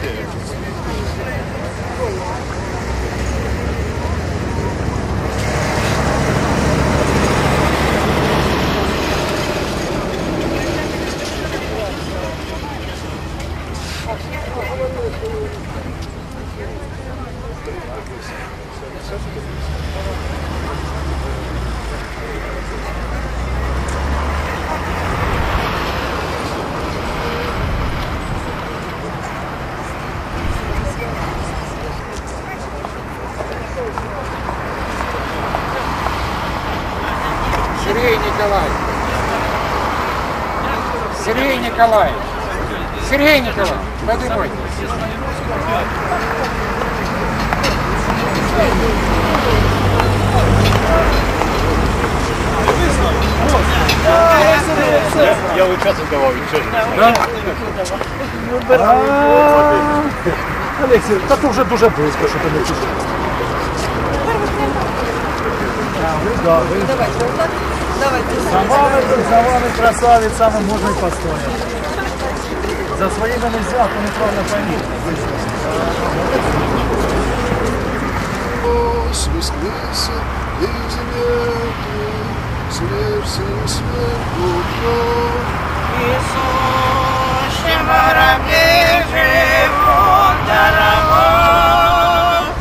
Сергей Николаевич, поднимайте. Я участвовал, Да? Олексій, та ти вже дуже близько, що ти не чуєш. За вами красавицами можно и постоять. За своими нельзя, то неправильно пойми. Воскресе из мертвых, смерти смертью Иисусе, воробей живот даровал.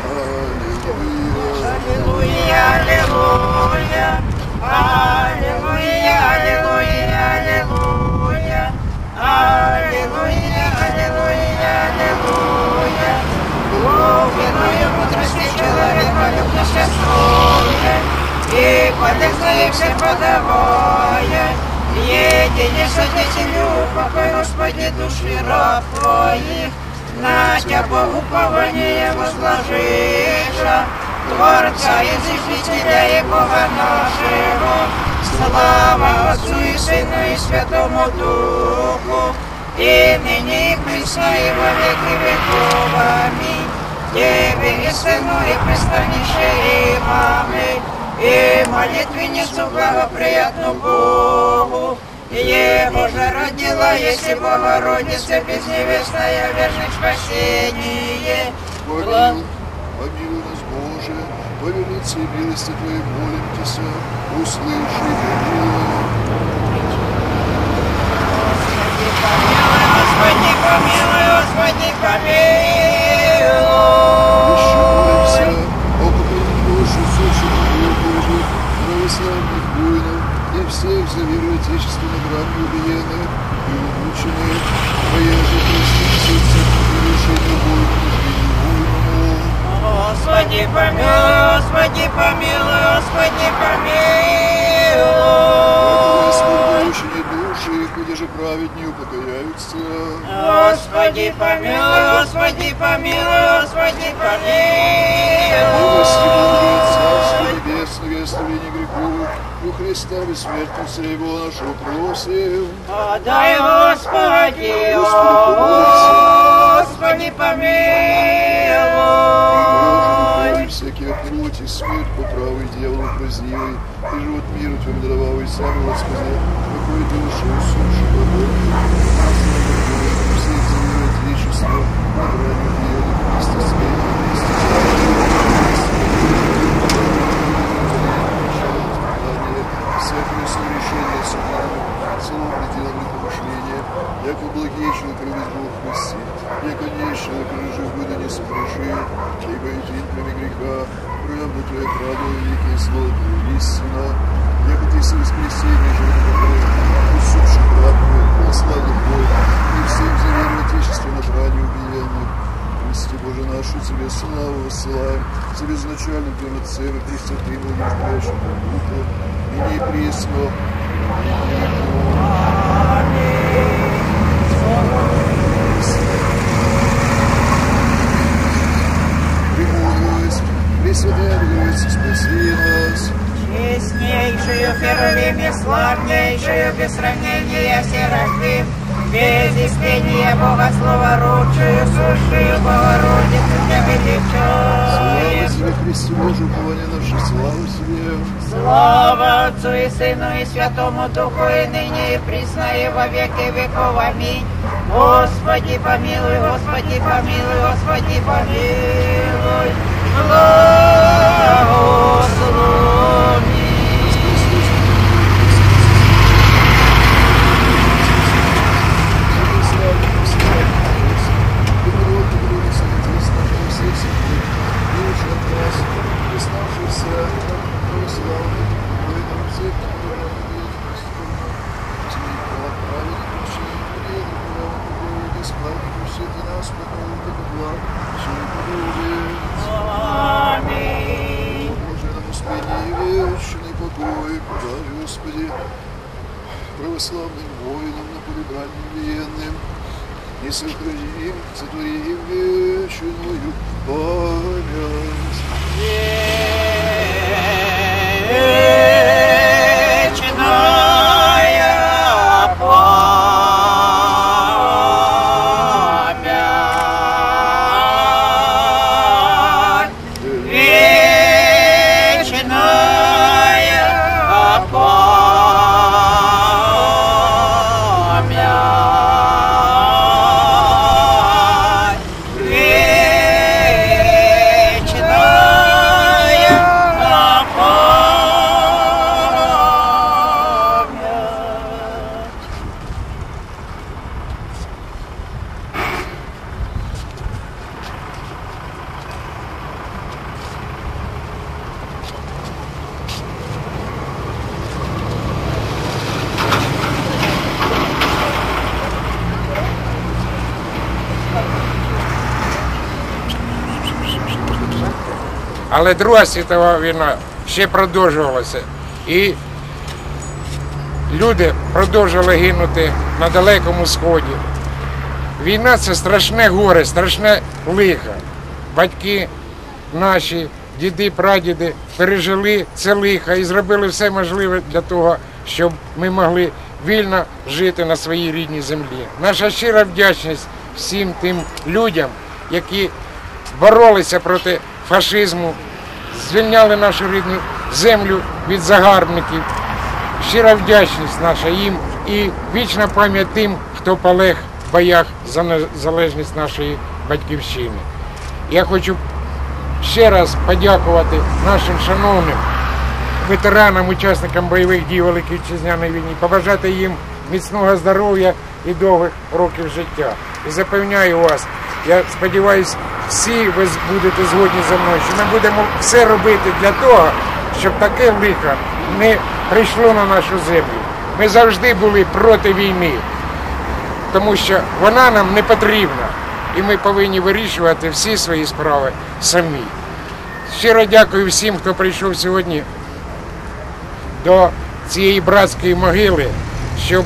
Аллилуйя, аллилуйя, аллилуйя, аллилуйя, аллилуйя, аллилуйя, аллилуйя, аллилуйя. Глубиною мудрости человека любящая служа, и подыхая всем подавая, едине свидетелю покой, Господи, души раб Твоих, на Тя Богу упование возложиша, Творца и Зижителя и Бога нашего, слава Отцу и Сыну и Святому Духу, и ныне и присно и во веки веков. Аминь. Тебе и Сыну и пристанище и мамы, и молитвенницу благоприятну Богу. Его же родила, если Богородица безневестная, верных спасение. Помилуй нас, Боже, по велице и милости Твоей молимся, услыши и помилуй. Господи, помилуй, Господи, помилуй. Молимся о поколении Божию, сущих Божьих, православных воинов и всех за веру Отечественной грани убиенных и умученных, Твоя же простительница и решение войн между невольному. Господи, помилуй, Господи, помилуй, Господи, помилуй. Господи, души, где же праведнее упокояются. Господи, помилуй, Господи, помилуй, Господи, Милости Божией, Царство помилуй. Небесное, оставление грехов, у Христа бессмертного Его нашего просим. Подай, Господи, Господи, помилуй. Всякие плоти, смерть по правой дьяволу празднивой, и живот миру Твоему даровал, и сам, Господи, какой душу суши Богу, все эти миры Отечества, на грани дьявола, Христе Свете, Христе всякое совершение судьбы, словом пределами помышления, яко благие человек любит Бог прости, яко нечего человек жив года не согрешил, ибо един кроме греха, правда Твоя правда великое зло, истина, яко Ты со воскресения живет покой, усопший брат Твой, послали Бог, и всем за веру Отечества на брани убиенных. Христе Боже нашу, Тебе славу высылаем, за безначальным Твоим Отцем и Пресвятым и Неждящим Духом, и не пресно, и не премудрость, Пресвятая Богородица, спаси нас. Честнейшую, первым и славнейшую, без сравнения Серафим, без истения Бога Словородшую, сущую Богородицу Тебя величаем. Слава Тебе, Христе Божий, упование наше, слава Тебе. Слава Отцу и Сыну и Святому Духу, и ныне и присно и во веки веков. Аминь. Господи помилуй, Господи помилуй, Господи помилуй, благослови. Аминь. Блаженному спине вечный покой, подай, Господи, православным воинам на поле бранным военным, и сохрани, сотвори им вечную память. Вечная память, вечная память, вечная память. Але Друга світова війна ще продовжувалася. І люди продовжували гинути на Далекому Сході. Війна – це страшне горе, страшне лихо. Батьки наші, діди, прадіди пережили це лихо і зробили все можливе для того, щоб ми могли вільно жити на своїй рідній землі. Наша щира вдячність всім тим людям, які боролися проти фашизму, звільняли нашу рідну землю від загарбників. Щира вдячність наша їм і вічна пам'ять тим, хто полег в боях за незалежність нашої батьківщини. Я хочу ще раз подякувати нашим шановним ветеранам, учасникам бойових дій Великої Вітчизняної війни, побажати їм міцного здоров'я і довгих років життя. І запевняю вас, я сподіваюся, всі ви будете згодні зі мною, що ми будемо все робити для того, щоб таке лихо не прийшло на нашу землю. Ми завжди були проти війни, тому що вона нам не потрібна. І ми повинні вирішувати всі свої справи самі. Щиро дякую всім, хто прийшов сьогодні до цієї братської могили, щоб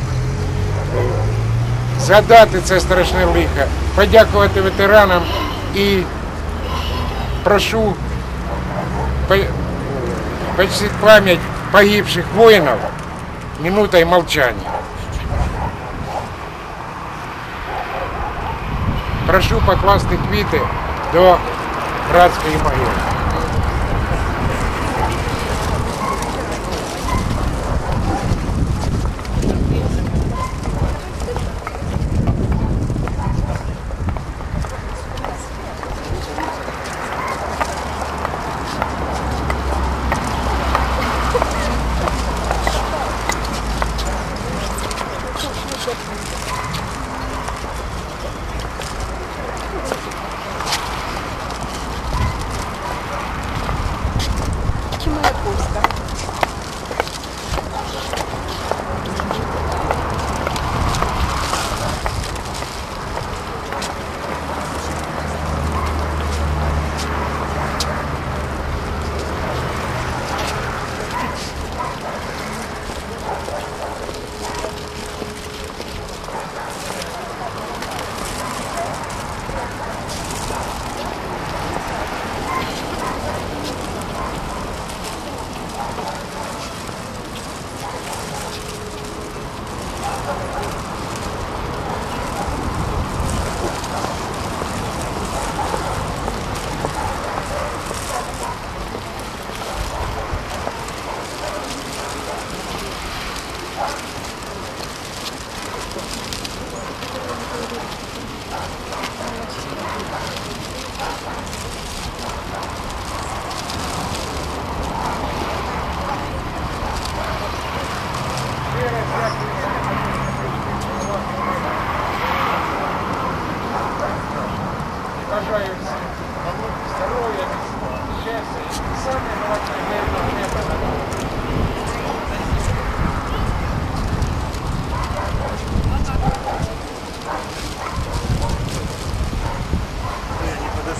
згадати це страшне лихо, подякувати ветеранам і прошу почтить пам'ять погибших воїнів минутой молчания. Прошу покласти квіти до братської могили.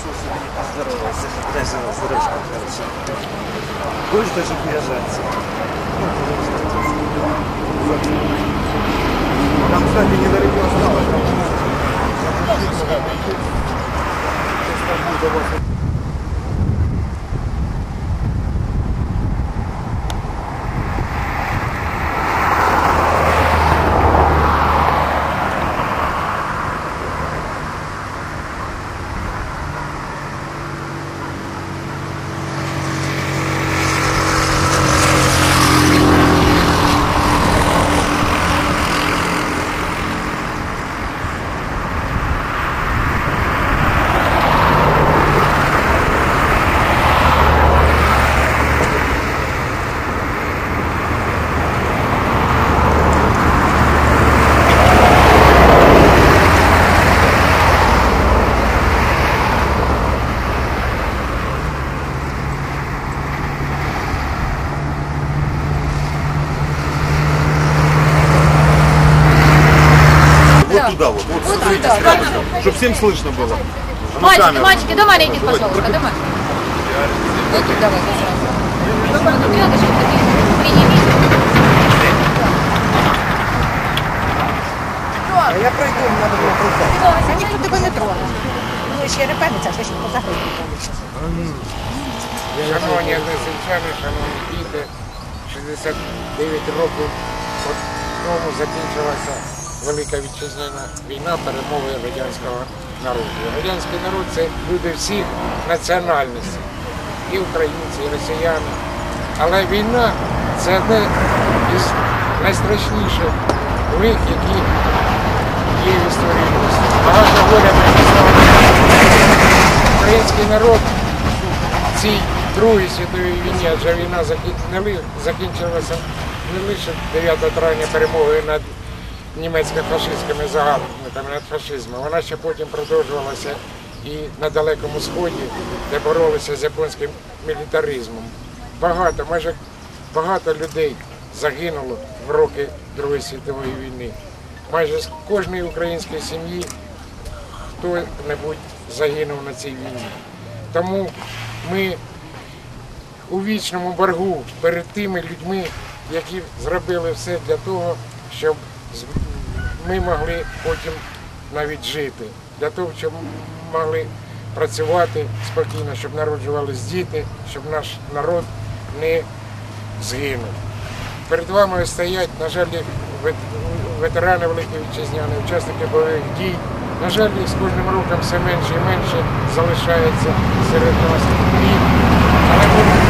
Иисус мені поздоровався, дай здоров'я, короче. Будеш даже приїжджати? Там, кстати, недалеко осталось. Вот туда вот. Вот сюда. Чтобы всем слышно было. Мальчики, до мене йдіть, пожалуйста, до мене. Вот тут давайте сразу. Тут рядышком такие принимите. А я пройду, мені треба було пройти. А ніхто тебе не тронув. Ну, ще репетиться, що ще позагрити повністю. Шановні односельчани, шановні діти, 69 років от тому закінчилася Велика Вітчизняна війна перемоги радянського народу. Радянський народ – це люди всіх національностей, і українці, і росіяни. Але війна – це одне із найстрашніших лих, які є в історії людства. Багато горя ми пізнали. Український народ в цій Другій світовій війні, адже війна закінчилася не лише 9 травня перемогою над німецько-фашистськими загарбниками, над фашизмом. Вона ще потім продовжувалася і на Далекому Сході, де боролися з японським мілітаризмом. Майже багато людей загинуло в роки Другої світової війни. Майже з кожної української сім'ї хто-небудь загинув на цій війні. Тому ми у вічному боргу перед тими людьми, які зробили все для того, щоб ми могли потім навіть жити, для того, щоб могли працювати спокійно, щоб народжувались діти, щоб наш народ не згинув. Перед вами стоять, на жаль, ветерани Великої Вітчизняної, учасники бойових дій. На жаль, з кожним роком все менше і менше залишається серед нас. Але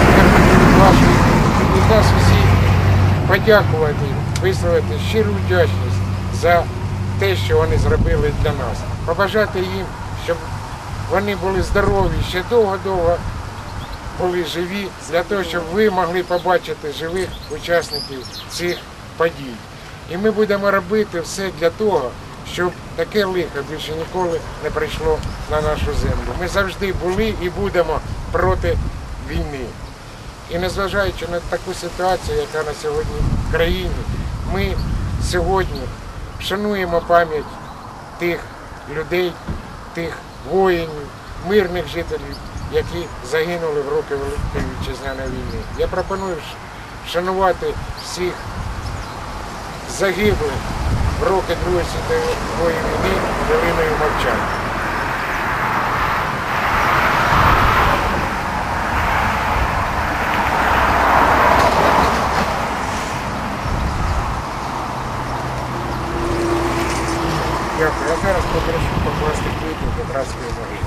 ми від нас усіх подякувати, висловити щиру вдячність за те, що вони зробили для нас. Побажати їм, щоб вони були здорові, ще довго-довго були живі, для того, щоб ви могли побачити живих учасників цих подій. І ми будемо робити все для того, щоб таке лихо більше ніколи не прийшло на нашу землю. Ми завжди були і будемо проти війни. І незважаючи на таку ситуацію, яка на сьогодні в країні, ми сьогодні вшануємо пам'ять тих людей, тих воїнів, мирних жителів, які загинули в роки Великої Вітчизняної війни. Я пропоную вшанувати всіх загиблих в роки Другої світової війни хвилиною мовчання. Дякую. Я зараз попрошу покласти квіти до братської могили.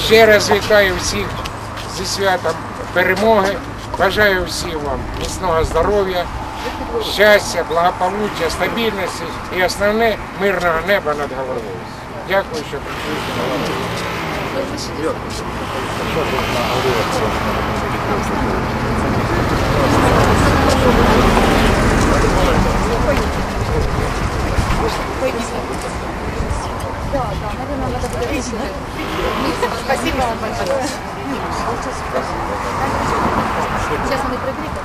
Ще раз вітаю всіх зі святом перемоги. Бажаю всім вам міцного здоров'я, щастя, благополуччя, стабільності і основне мирного неба над головою. Дякую, що прийшли. Спасибо вам большое. Сейчас он и прикрикнет.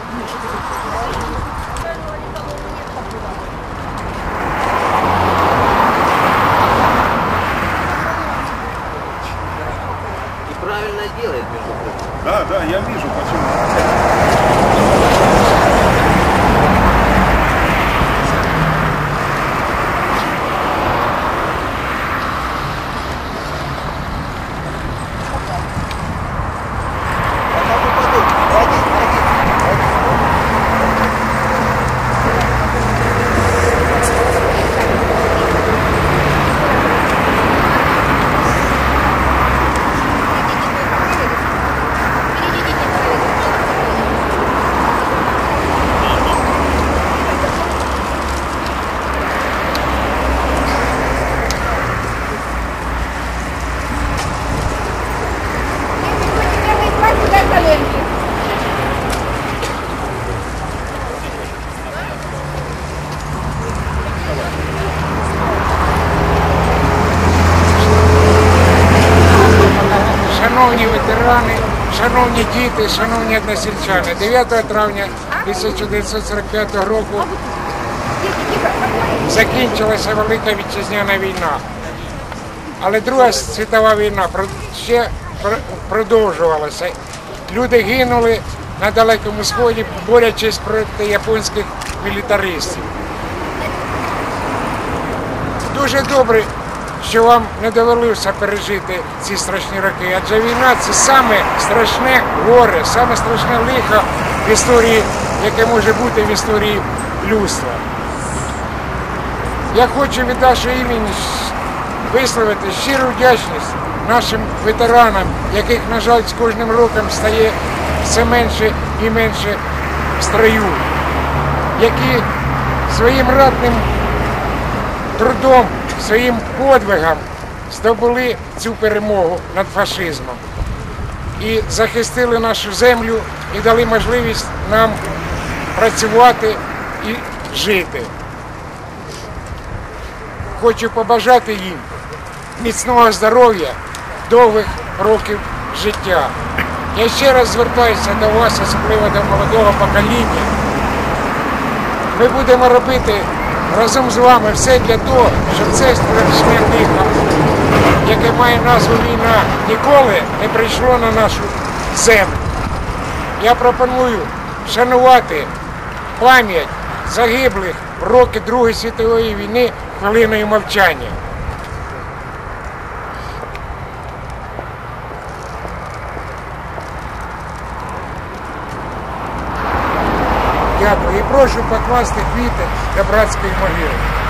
И правильно делает, между прочим. Да, да, я вижу, почему. Шановні ветерани, шановні діти, шановні односельчани, 9 травня 1945 року закінчилася Велика Вітчизняна війна. Але Друга світова війна ще продовжувалася. Люди гинули на Далекому Сході, борючись проти японських мілітаристів. Дуже добре, що вам не довелося пережити ці страшні роки, адже війна – це саме страшне горе, саме страшне лихо в історії, яке може бути в історії людства. Я хочу від нашого імені висловити щиру вдячність нашим ветеранам, яких, на жаль, з кожним роком стає все менше і менше в строю, які своїм ратним трудом, своїм подвигом здобули цю перемогу над фашизмом і захистили нашу землю і дали можливість нам працювати і жити. Хочу побажати їм міцного здоров'я, довгих років життя. Я ще раз звертаюся до вас, особливо до молодого покоління. Ми будемо робити разом з вами все для того, щоб це страшне лихо, яке має назву війна, ніколи не прийшло на нашу землю. Я пропоную вшанувати пам'ять загиблих в роки Другої світової війни хвилиною мовчання. Дякую. І прошу покласти квіти до братської могили.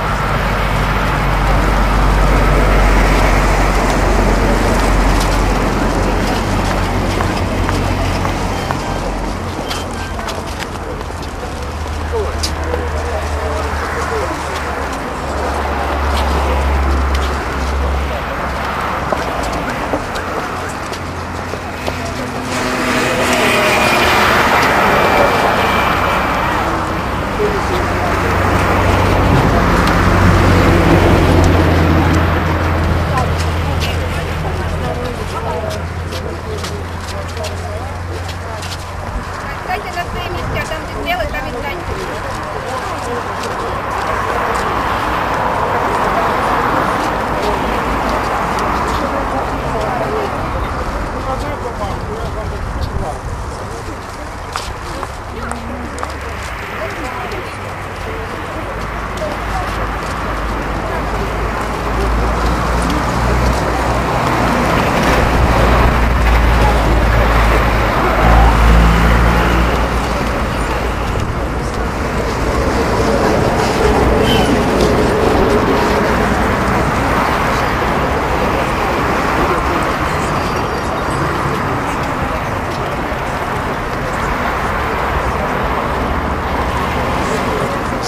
Дайте на своє місце, там де зняли, там і дайте.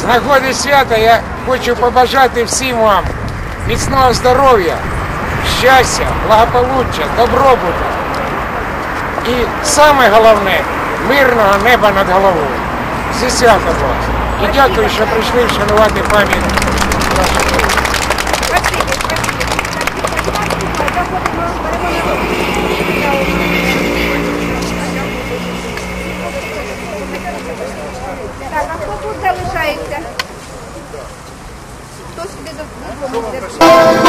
нагоди свята я хочу побажати всім вам міцного здоров'я, щастя, благополуччя, добробуту. І саме головне – мирного неба над головою. Зі святом вас. І дякую, що прийшли вшанувати пам'ять ваших людей. Так, а хто тут залишається? Хто сюди допоможе?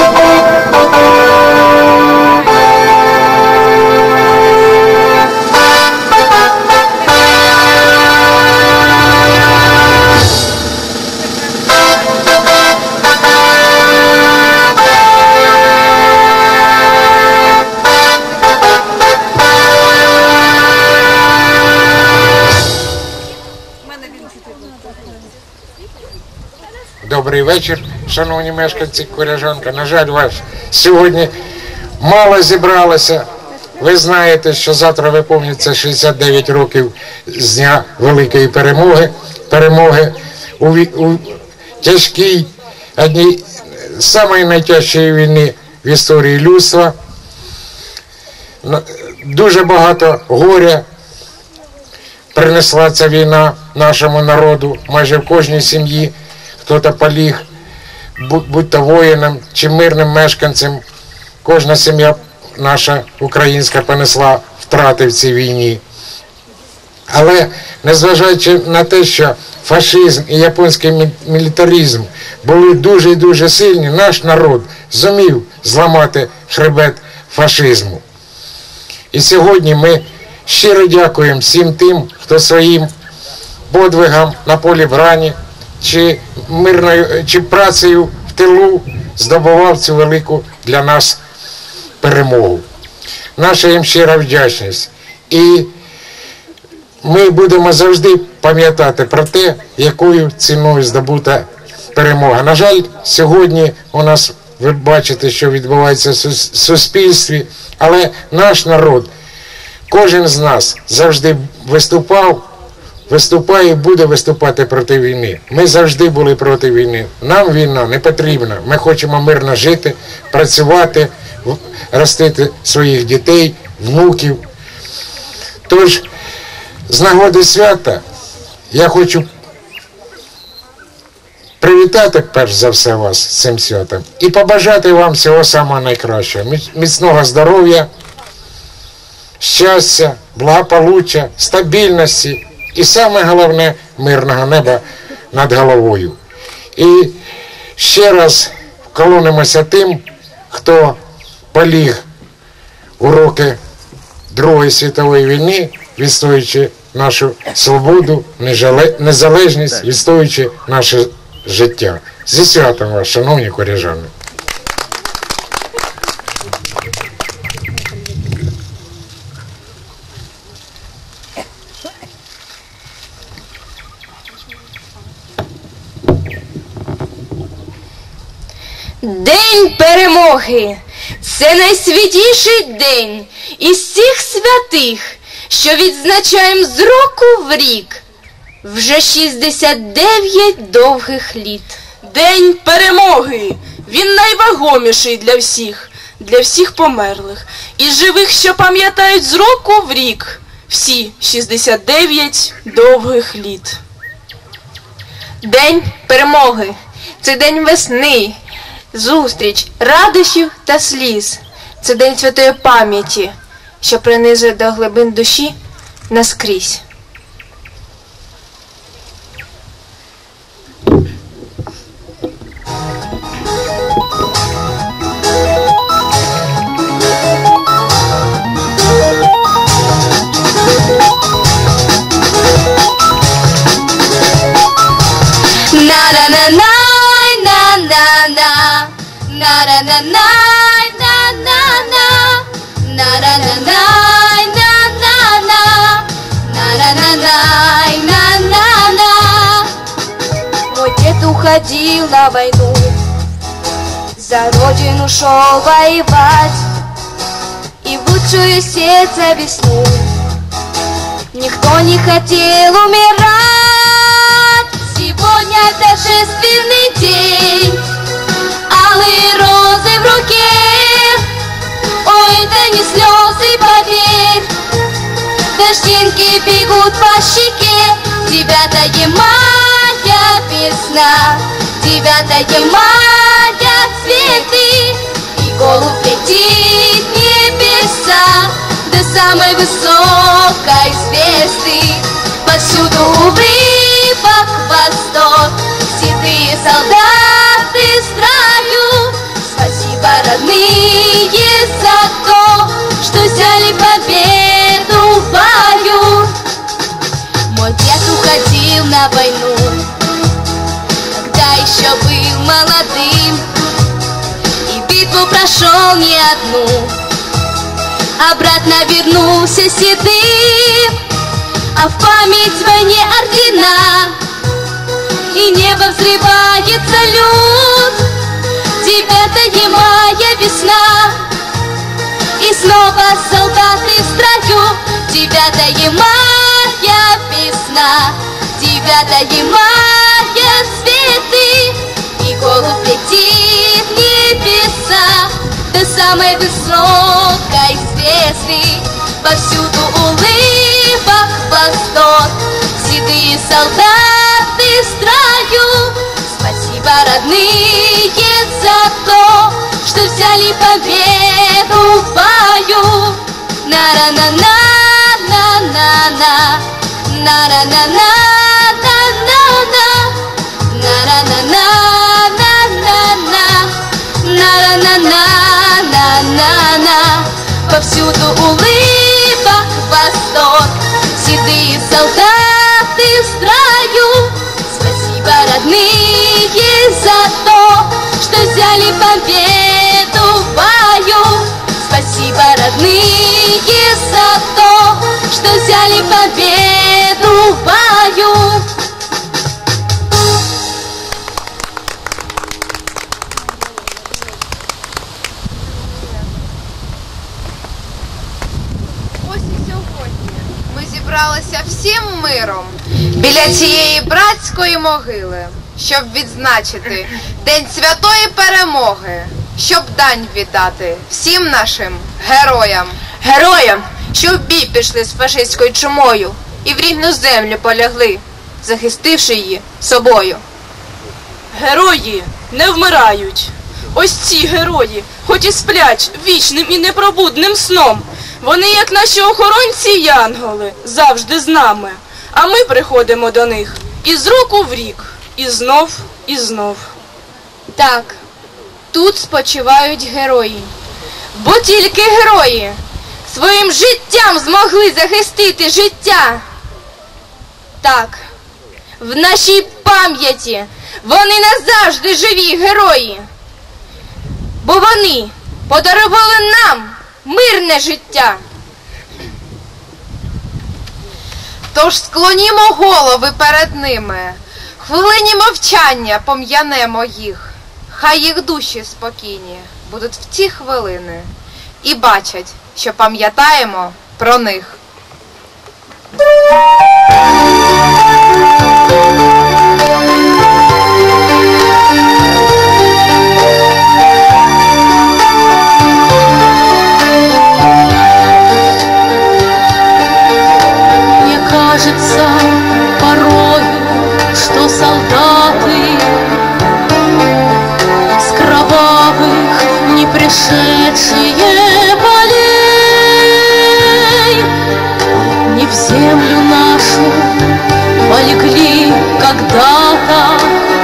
Добрий вечір, шановні мешканці Коряжанка. На жаль, вас сьогодні мало зібралося. Ви знаєте, що завтра виповнюється 69 років з Дня Великої Перемоги у тяжкій, одній з самої найтяжчої війни в історії людства. Дуже багато горя принесла ця війна нашому народу, майже в кожній сім'ї. Хто-то поліг, будь-то воїном чи мирним мешканцем. Кожна сім'я наша українська понесла втрати в цій війні. Але незважаючи на те, що фашизм і японський мілітаризм були дуже і дуже сильні, наш народ зумів зламати хребет фашизму. І сьогодні ми щиро дякуємо всім тим, хто своїм подвигом на полі брані чи працею в тилу здобував цю велику для нас перемогу. Наша їм щира вдячність. І ми будемо завжди пам'ятати про те, якою ціною здобута перемога. На жаль, сьогодні у нас, ви бачите, що відбувається в суспільстві, але наш народ, кожен з нас завжди виступає і буде виступати проти війни. Ми завжди були проти війни. Нам війна не потрібна. Ми хочемо мирно жити, працювати, ростити своїх дітей, внуків. Тож, з нагоди свята я хочу привітати перш за все вас з цим святом і побажати вам всього самого найкращого. Міцного здоров'я, щастя, благополуччя, стабільності і саме головне – мирного неба над головою. І ще раз вклонимося тим, хто поліг у роки Другої світової війни, відстоюючи нашу свободу, незалежність, відстоюючи наше життя. Зі святом вас, шановні коряжани! День перемоги – це найсвятіший день із всіх святих, що відзначаємо з року в рік. Вже 69 довгих літ. День перемоги – він найвагоміший для всіх померлих і живих, що пам'ятають з року в рік всі 69 довгих літ. День перемоги – це день весни, зустріч, радощів та сліз. Це день святої пам'яті, що принизує до глибин душі наскрізь. Мой дед уходил на войну, за родину шел воевать, и в лучшую сердце весну никто не хотел умирать. Сегодня опять торжественный день, алые розы в руке. Ой, это не слезы, поверь, дождинки бегут по щеке. 9 мая весна, 9 мая цветы, и голубь летит в небеса до самой высокой звезды. Повсюду улыбок, восторг, седые солдаты в строю. Спасибо, родные, за то, что взяли победу в бою. Мой дед уходил на войну, когда еще был молодым, и битву прошел не одну, обратно вернулся седым. А в память войне ордена, и небо взрывает салют. 9 мая весна, и снова солдаты в строю. 9 мая весна, 9 мая цветы, и голубь летит в небеса до самой высокой звезды. Повсюду улыбок, восторг, седые солдаты в строю. Спасибо, родные, за то, что взяли победу в бою. На-ра-на-на, на-на-на, на-ра-на-на, на-на-на, на-ра-на-на, на-на-на, на-ра-на-на, на-на-на. Повсюду улыбок, восторг, седые солдаты в строю. Спасибо, родные, за то, что взяли победу в бою. Спасибо, родные, за то, что взяли победу в бою. Зібралися всім миром біля цієї братської могили, щоб відзначити День святої перемоги, щоб дань віддати всім нашим героям. Героям, що в бій пішли з фашистською чумою і в рідну землю полягли, захистивши її собою. Герої не вмирають. Ось ці герої, хоч і сплять вічним і непробудним сном, вони, як наші охоронці й янголи, завжди з нами. А ми приходимо до них із року в рік, і знов, і знов. Так, тут спочивають герої. Бо тільки герої своїм життям змогли захистити життя. Так, в нашій пам'яті вони назавжди живі герої. Бо вони подарували нам мирне життя. Тож склонімо голови перед ними, хвилині мовчання пом'янемо їх. Хай їх душі спокійні будуть в ці хвилини і бачать, що пам'ятаємо про них. Кажется порою, что солдаты с кровавых не пришедшие полей не в землю нашу полегли когда-то,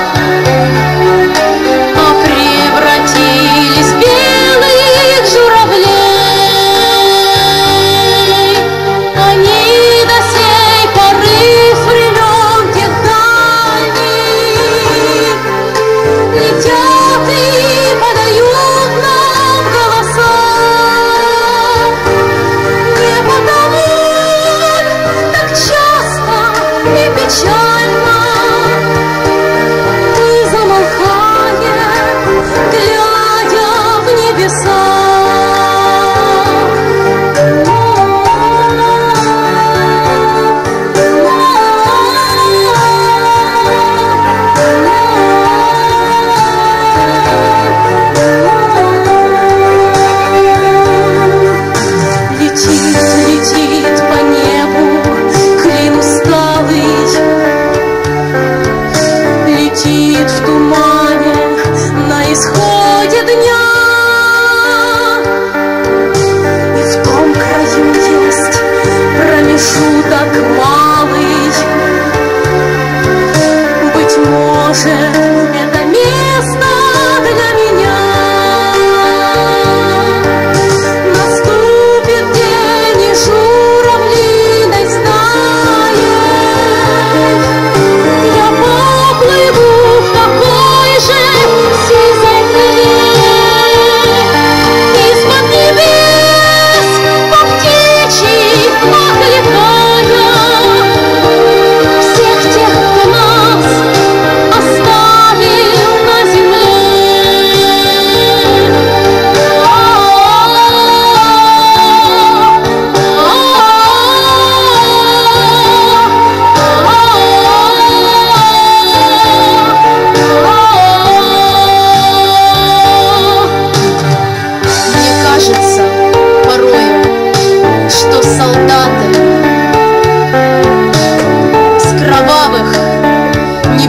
а превратились в белых журавлей.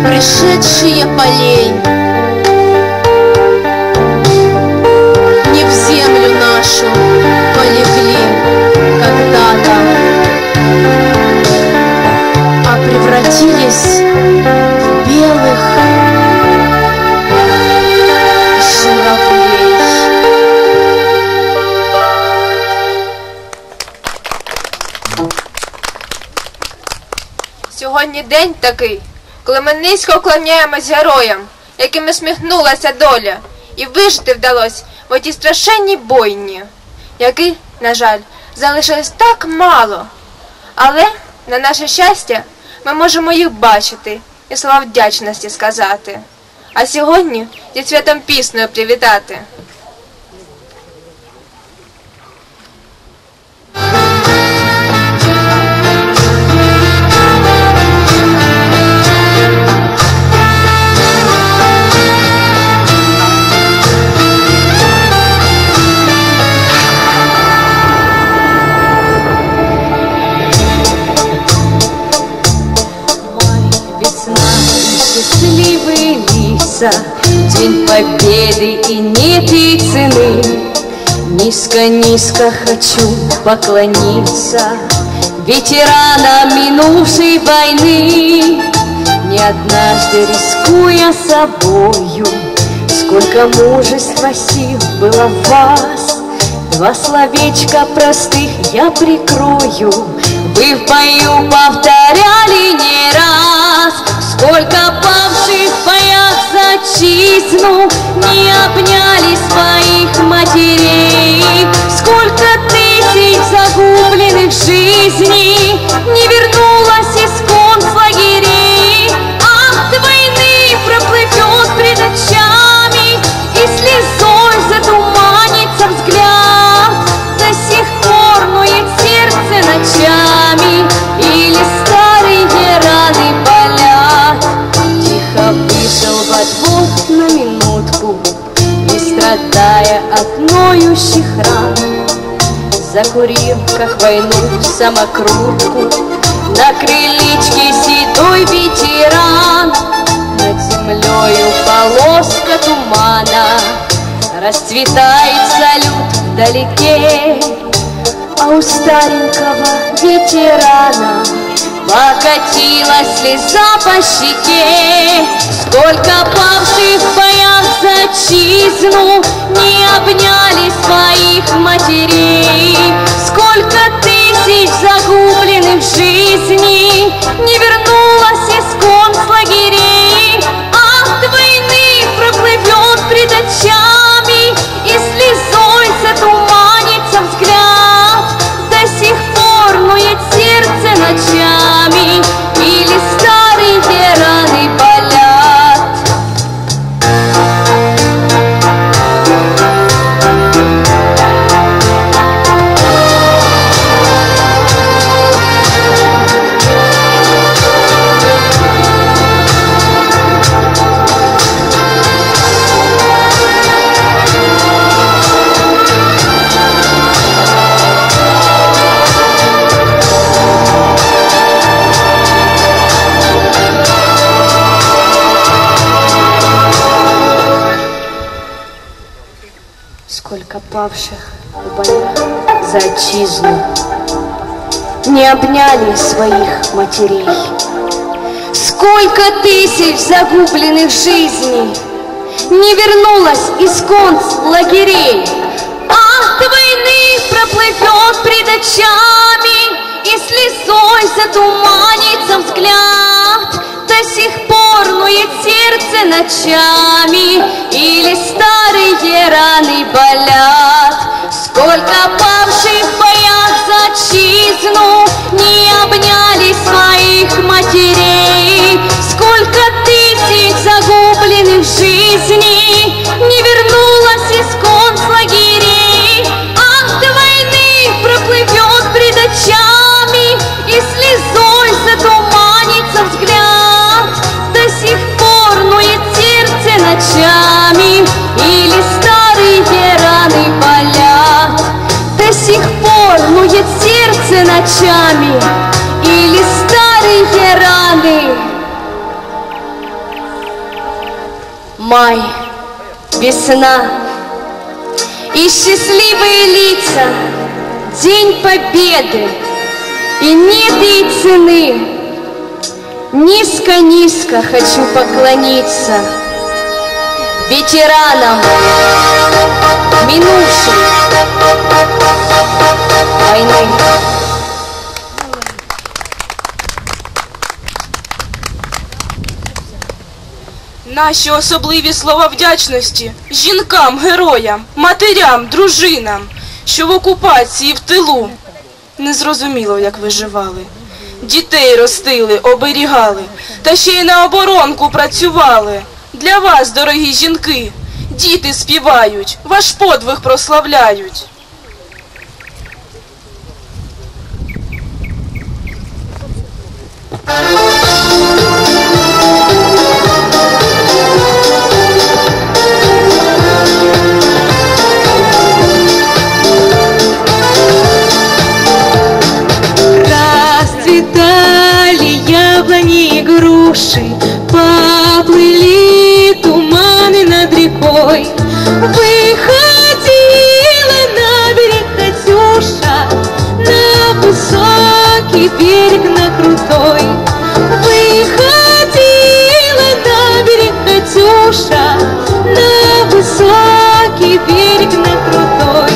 пришедшие полей, не в землю нашу полегли когда-то, а превратились в белых журавлей. Сьогодні день такий, коли ми низько вклоняємось героям, яким усміхнулася доля, і вижити вдалося в отій страшенній бойні, яких, на жаль, залишилось так мало. Але, на наше щастя, ми можемо їх бачити і слова вдячності сказати. А сьогодні зі святом піснею привітати. Счастливые лица, День Победы и нет ей цены. Низко-низко хочу поклониться ветеранам минувшей войны. Не однажды рискуя собою, сколько мужества, сил было в вас. Два словечка простых я прикрою, вы в бою повторяли не раз. Сколько павших в боях за отчизну не обняли своих матерей. Сколько тысяч загубленных жизней не вернулось искон с лагерей. Ах, до войны проплывет пред очами и слезой затуманится взгляд. До сих пор ноет сердце ночами или старые раны болят. Тихо вышел во двор на минутку, не страдая от ноющих ран. Закурил, как войну, самокрутку, на крылечке седой ветеран. Над землею полоска тумана, расцветает салют вдалеке. А у старенького ветерана покатилась слеза по щеке. Сколько павших в боях за отчизну не обняли своих матерей. Сколько тысяч загубленных жизней не вернулось искон с лагерей. Ах, до войны проплывет пред очами и слезой затуманится взгляд. До сих пор ноет сердце ночами или старые раны болят. Сколько павших в боях за отчизну не обняли своих матерей. Сколько тысяч загубленных жизней не вернулось искон с лагерей. Ах, до войны проплывет пред очами и слезой затуманится взгляд. До сих пор ноет сердце ночами или старые раны болят. Сколько павших в боях за отчизну не обняли своих матерей. Сколько тысяч загубленных жизней не вернулось искон с лагерей. Ах, до войны проплывет пред очами и слезой затуманится взгляд. До сих пор ноет сердце ночами или старые раны болят. До сих пор ноет сердце ночами или старые раны Май, весна и счастливые лица, День Победы, и нет ей цены. Низко-низко хочу поклониться ветеранам минувшей войны. Наші особливі слова вдячності жінкам, героям, матерям, дружинам, що в окупації, в тилу незрозуміло, як виживали. Дітей ростили, оберігали, та ще й на оборонку працювали. Для вас, дорогі жінки, діти співають, ваш подвиг прославляють. Расцветали яблони и груши, поплыли туманы над рекой. Выходила на берег Катюша, на высокий берег, на крутой. Выходила на берег Катюша, на высокий берег, на крутой.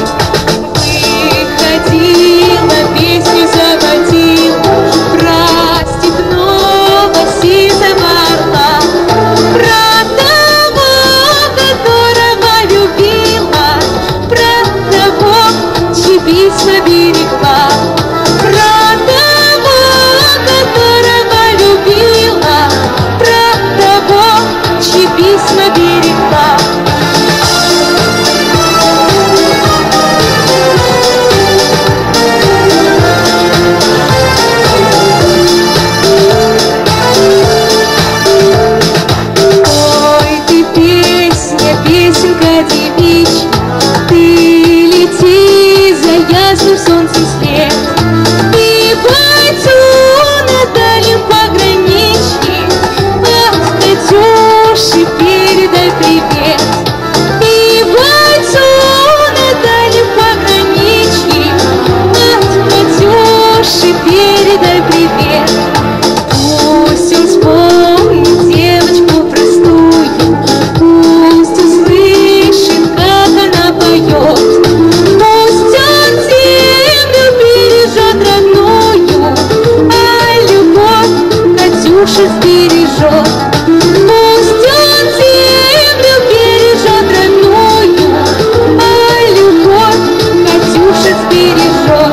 Выходила, песню заводила про степного сизого орла, про того, которого любила, про того, чьи письма берегла, про того, которого любила, про того, чьи письма берегла. Песенка девичья, ты лети за ясным солнцем след, и бойцу на дальнем пограничье от Катюши передай привет. И бойцу на дальнем пограничье от Катюши передай привет. Пусть он вспомнит девочку простую, пусть услышит, как она поет. Пусть он землю бережет родную, а любовь Катюша сбережет. Пусть он землю бережет родную, а любовь Катюша сбережет.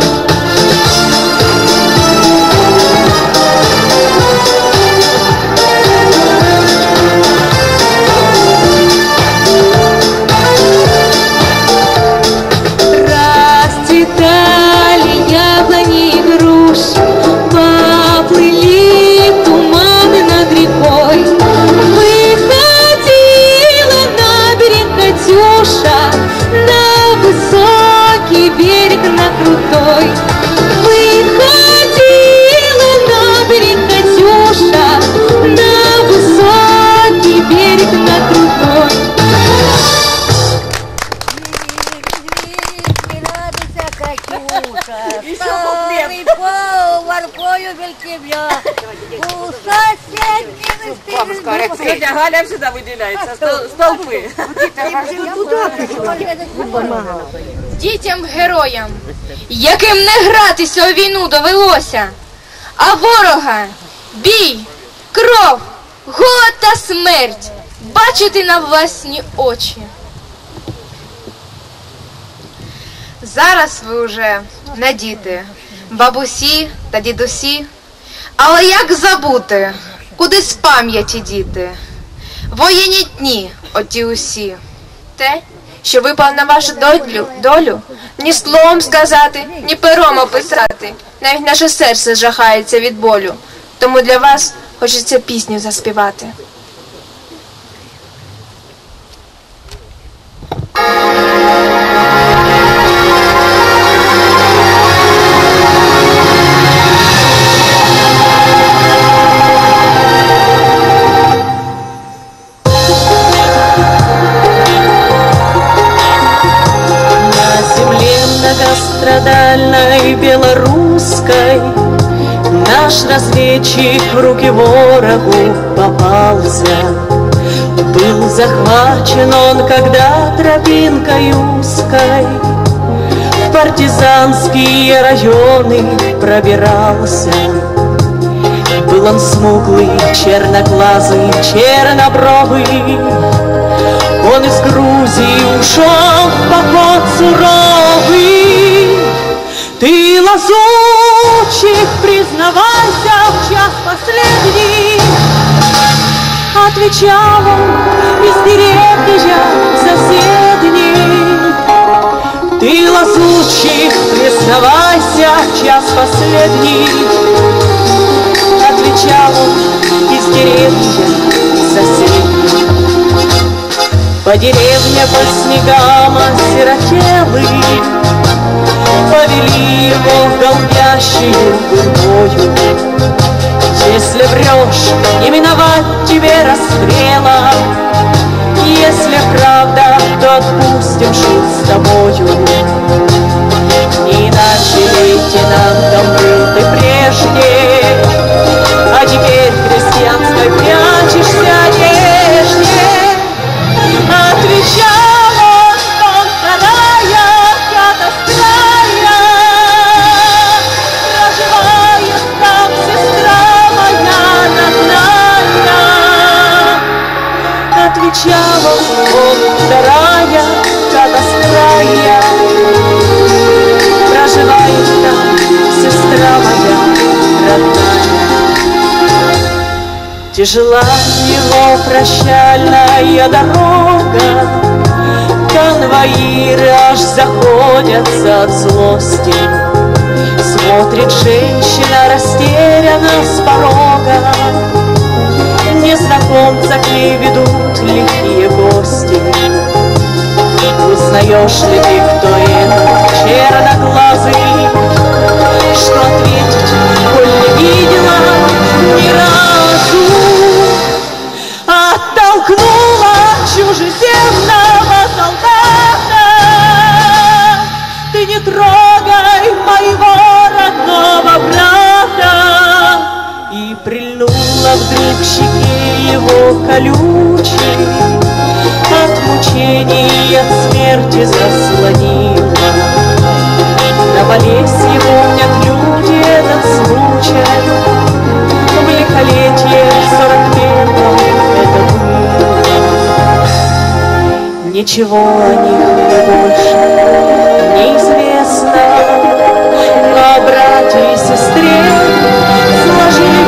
Расцветали яблони и груши, поплыли туманы над рекой. Выходила на берег Катюша, на высокий берег, на крутой. Выходила на берег Катюша, на высокий берег, на крутой. Старый повар полюбил тебя. У соседнего Сегодня Галя всегда выделяется с толпы. Дітям героям, яким не гратися у війну довелося, а ворога бій, кров, голод та смерть бачити на власні очі. Зараз ви вже не діти, бабусі та дідусі, але як забути, куди з пам'яті діти? Воєнні дні оті усі. Те, що випав на вашу долю, ні словом сказати, ні пером описати. Навіть наше серце жахається від болю. Тому для вас хочеться пісню заспівати. Наш разведчик в руки ворогу попался. Был захвачен он, когда тропинкой узкой в партизанские районы пробирался. Был он смуглый, черноглазый, чернобровый. Он из Грузии ушел в поход суровый. Ты, лазутчик, признавайся в час последний. Отвечал он из деревни соседней. Ты, лазутчик, признавайся в час последний. Отвечал он из деревни соседней. По деревне, по снегам осиротелый повели его в голдящую гурьбою. Если врешь, не миновать тебе расстрела. Если правда, то отпустим шут с тобою. Не иначе лейтенантом был ты прежде, а теперь в крестьянской прячешься одежде. Отвечал он, дом вторая, хата с края. Проживает там сестра моя родная. Отвечал он, вторая, хата с края. Проживает там сестра моя родная. Тяжела его прощальная дорога, конвоиры аж заходятся от злости. Смотрит женщина растерянно с порога, незнакомца к ней ведут лихие гости. Узнаешь ли ты, кто это, черноглазый? Что ответить, коль не видела ни разу? Оттолкнула чужеземного солдата. Ты не трогай моего родного брата. И прильнула вдруг к щеке его колючей, от мучений, от смерти заслонила. На Полесье помнят люди этот случай. В лихолетье 41-м это было. Ничего о них мне больше неизвестно, но о брате и сестре сложили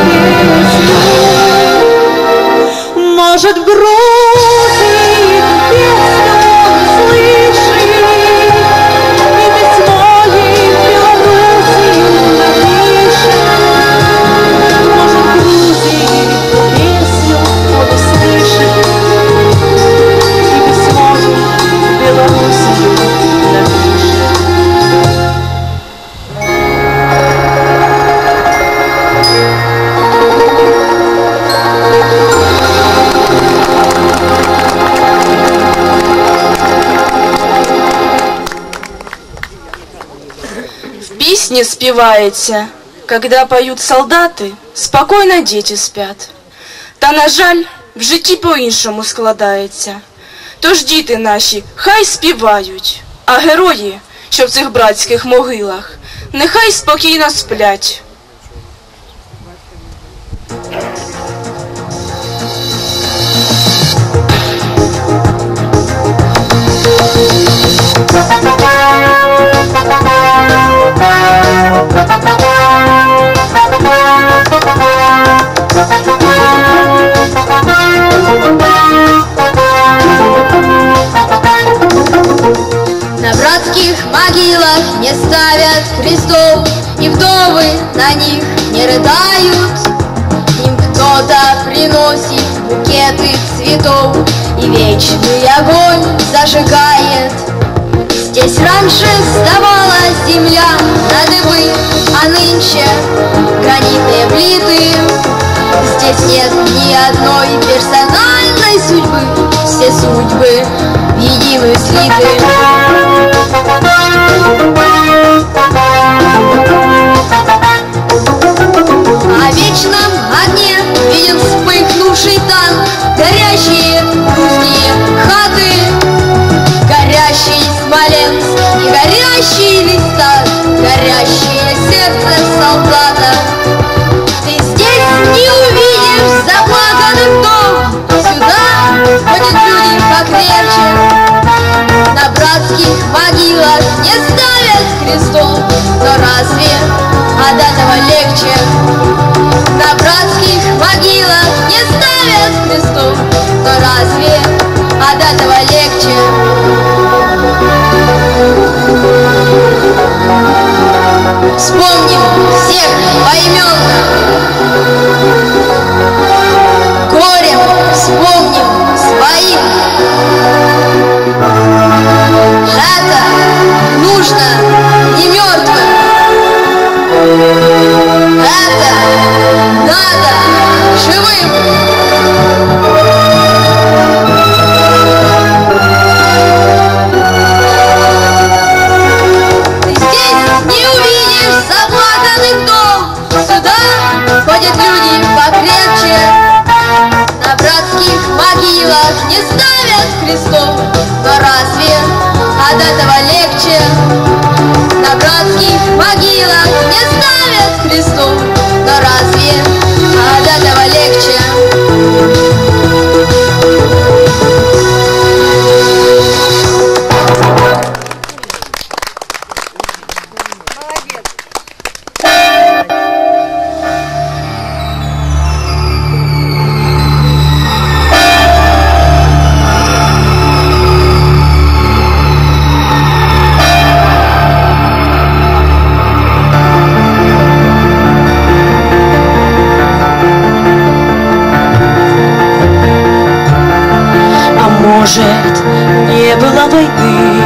песню. Может, в Грузии песню слышит, и письмо ей в Белоруссию напишет. Может, в Грузии песню он услышит, и письмо ей в Белоруссию напишет. Пісні співається, когда поють солдати, спокійно діти спять. Та, на жаль, в житті по-іншому складається. Тож діти наші хай співають, а герої, що в цих братських могилах, нехай спокійно сплять. На братских могилах не ставят крестов, и вдовы на них не рыдают. Им кто-то приносит букеты цветов и вечный огонь зажигает. Здесь раньше вставала земля на дыбы, а нынче гранитные плиты. Здесь нет ни одной персональной судьбы, все судьбы в единую слиты. может, не было войны,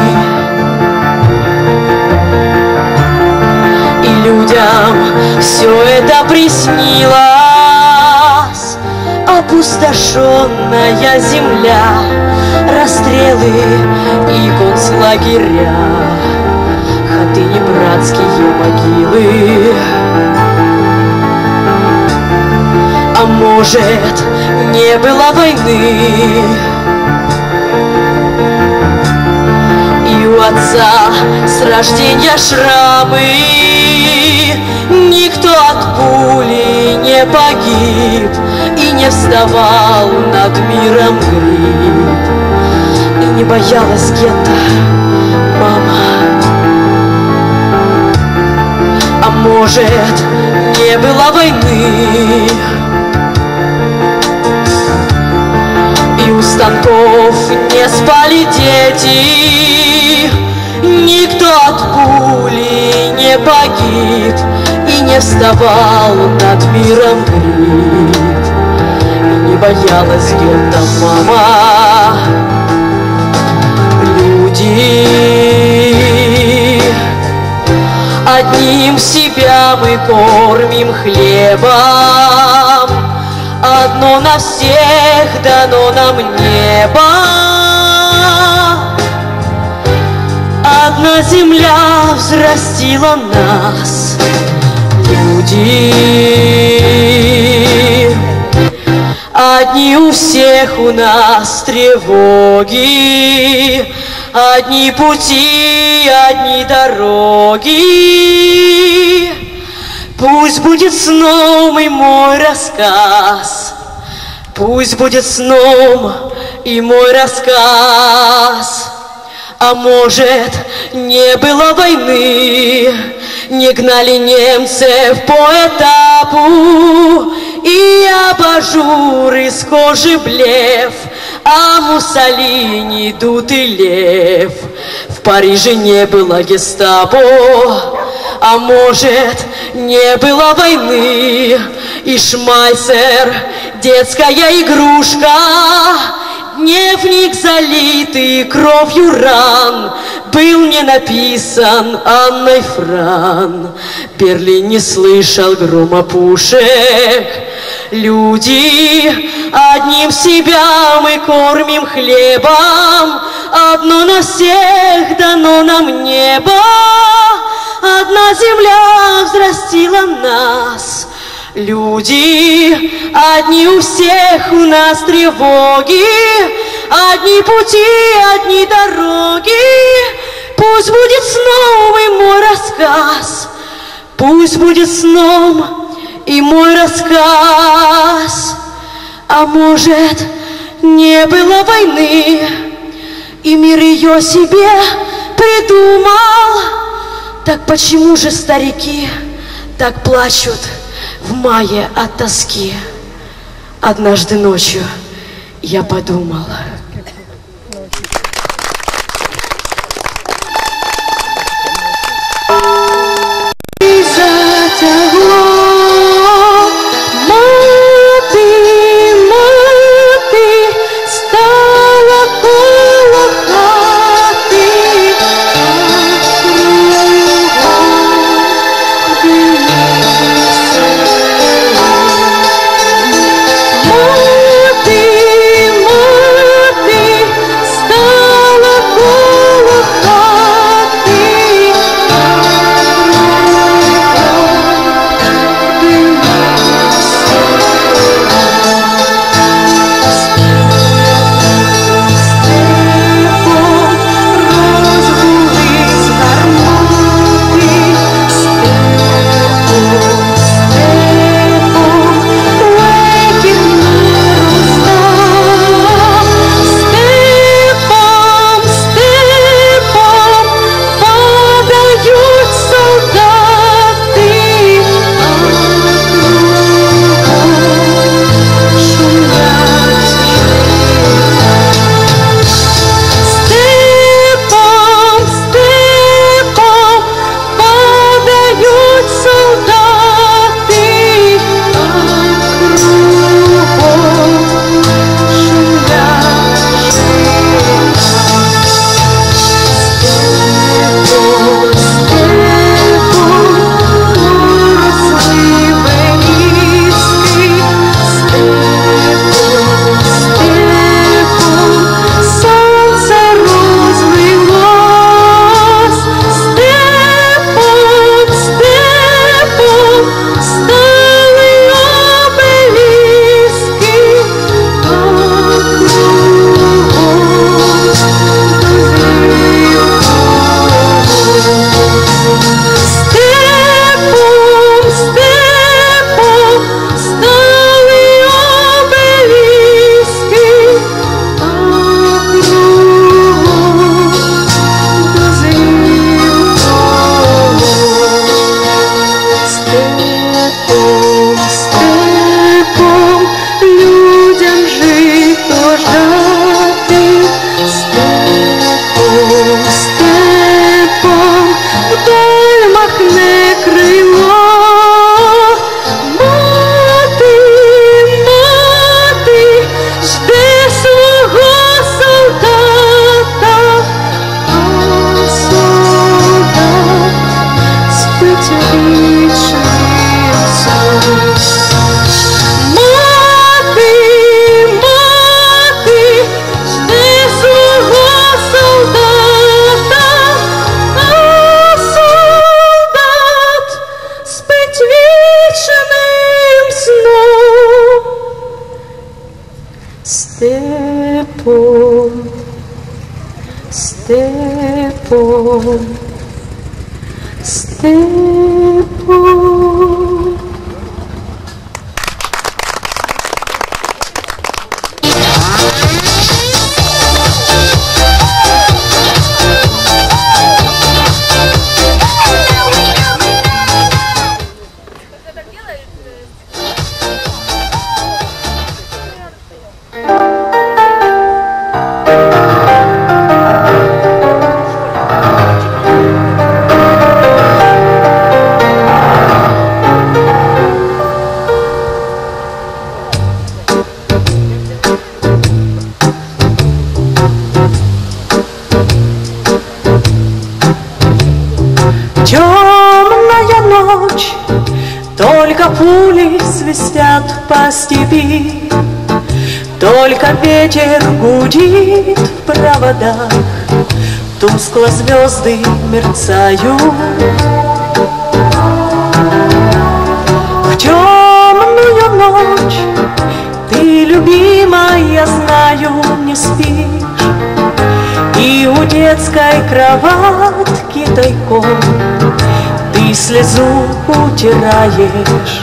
и людям все это приснилось. Опустошенная земля, расстрелы и концлагеря, хатыни, братские могилы. А может, не было войны, и у отца с рождения шрамы, никто от пули не погиб и не вставал над миром гриб, и не боялась гетто мама. А может, не было войны, и у станков не спали дети, никто от пули не погиб и не вставал над миром гриб, и не боялась гетто мама. Люди, одним себя мы кормим хлебом, одно на всех дано нам небо. Одна земля взрастила нас, люди. Одни у всех у нас тревоги, одни пути, одни дороги. Пусть будет сном и мой рассказ, пусть будет сном и мой рассказ. А может, не было войны, не гнали немцев по этапу, и абажур из кожи блеф, а Муссолини дутый лев. В Париже не было гестапо. А может, не было войны, и Шмайсер детская игрушка, дневник, залитый кровью ран, был не написан Анной Фран. Берлин не слышал грома пушек. Люди, одним себя мы кормим хлебом, одно на всех дано нам небо. Одна земля взрастила нас, люди, одни у всех у нас тревоги, одни пути, одни дороги. Пусть будет сном и мой рассказ, пусть будет сном и мой рассказ. А может, не было войны, и мир ее себе придумал. Так почему же старики так плачут в мае от тоски? Однажды ночью я подумала. И затягло, маты, стало коло хаты. Маты, Степан, Степан, Степан. Темная ночь, только пули свистят по степи, только ветер гудит в проводах, тускло звезды мерцают. В темную ночь ты, любимая, знаю, не спишь, и у детской кроватки тайком ты слезу утираешь.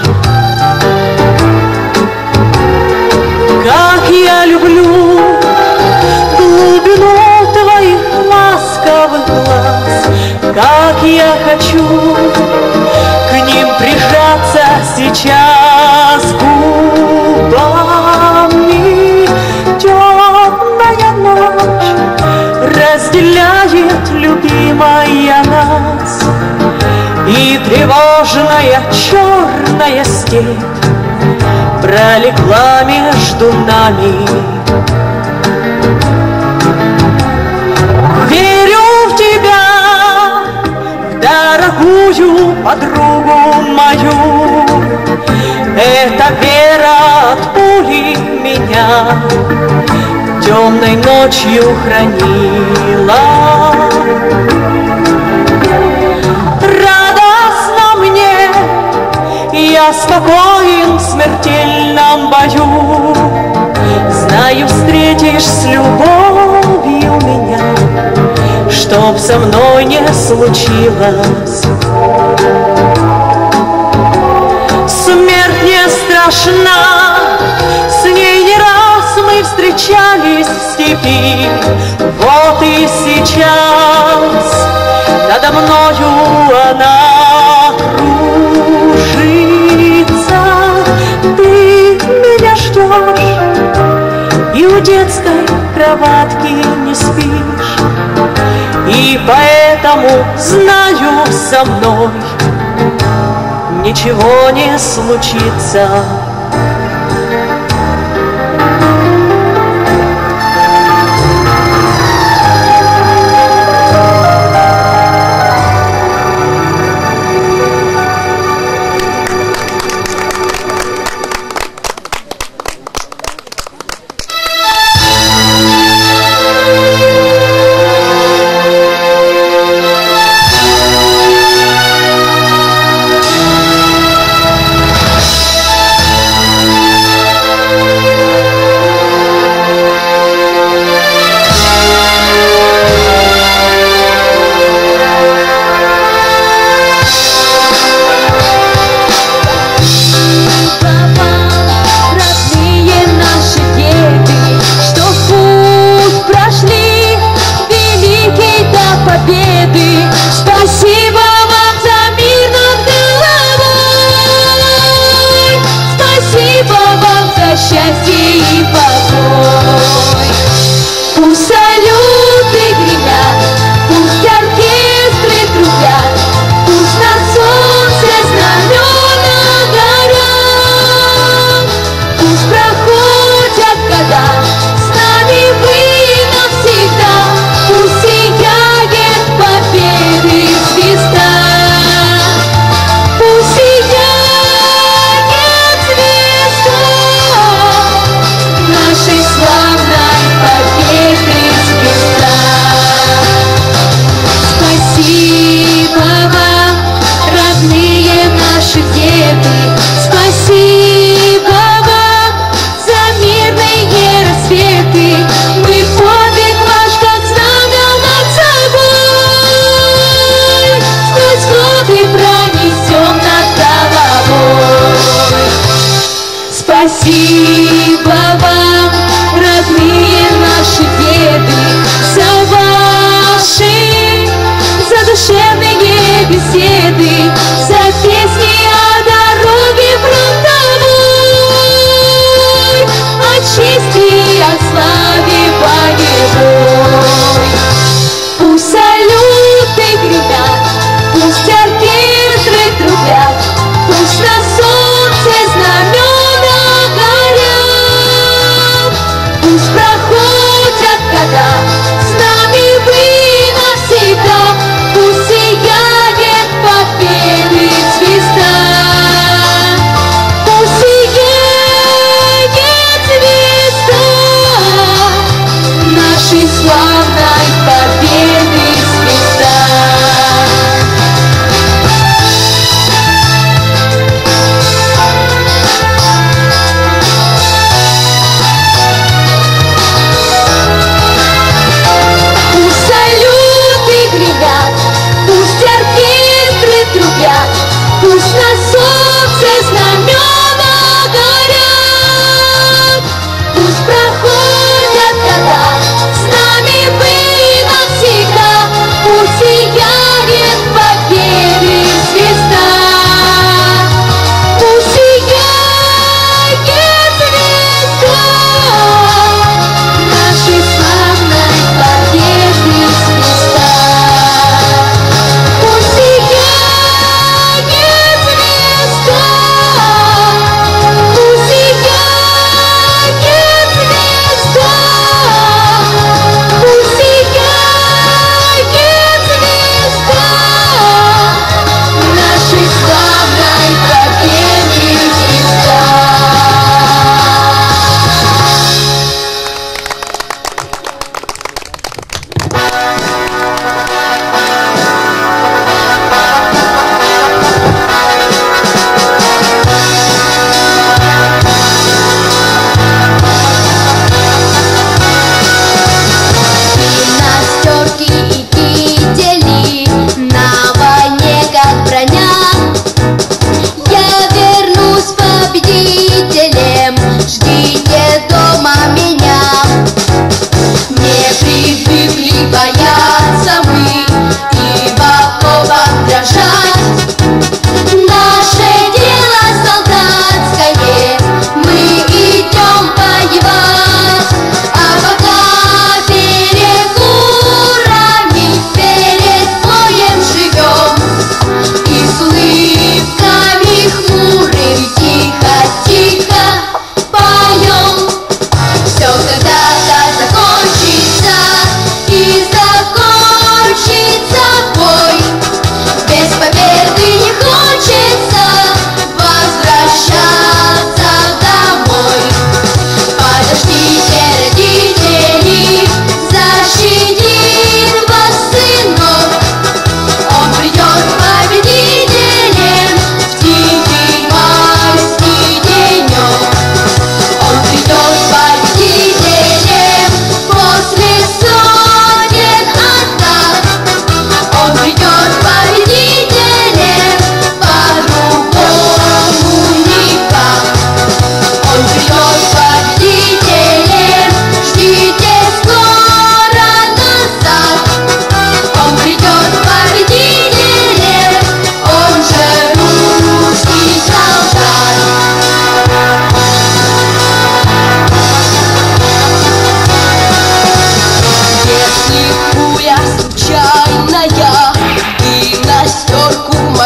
Как я люблю глубину твоих ласковых глаз, как я хочу к ним прижаться сейчас губами. Темная ночь разделяет, любимая, нас, и тревожная черная степь пролегла между нами. Верю в тебя, дорогую подругу мою, эта вера от пули меня темной ночью хранила. Радостно мне, я спокоен в смертельном бою, знаю, встретишь с любовью меня, чтоб со мной не случилось. Смерть не страшна, с ней не раз мы встречались в степи. Вот и сейчас надо мною она кружится. Ты меня ждешь и у детской кроватки не спишь, и поэтому знаю, со мной ничего не случится.